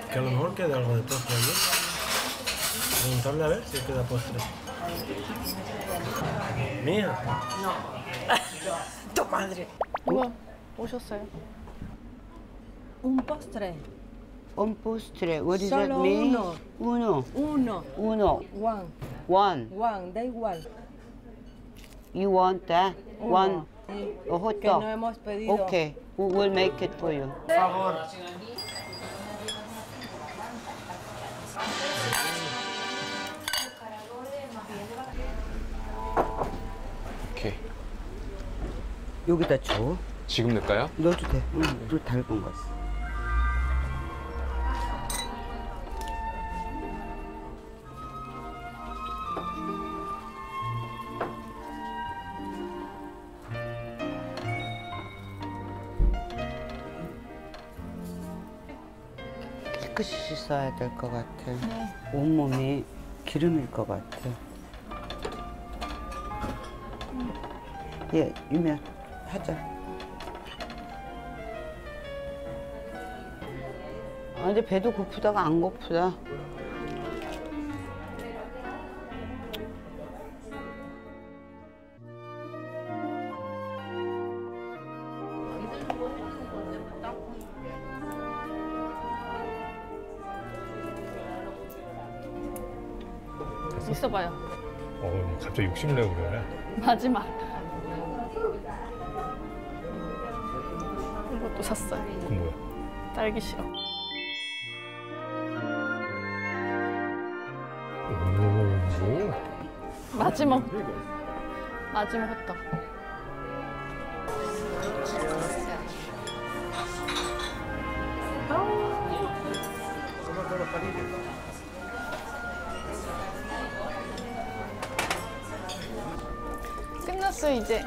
Que a lo mejor queda algo de postre allí. Preguntarle a ver si queda postre. Mía. No. Tu madre. 누가 오셨어요? Un postre. Un postre. What does that Solo mean? uno. Uno. Uno. Uno. One. One. One. Da igual. You want that? One. Sí. A hot Que dog. no hemos pedido. Okay. We'll make it for you. Por favor. 오케이. 여기다 줘. 지금 넣을까요? 넣어도 돼. 응, 또 달군 거. 깨끗이 씻어야 될 것 같아. 온몸이 기름일 것 같아. 예, 유면 하자. 아, 근데 배도 고프다가 안 고프다. 있어봐요. 갑자기 욕심내고 그래. 마지막. 이것도 샀어요. 그건 뭐야? 딸기 시럽. 오. 마지막. 마지막 호떡. 끝났어 이제.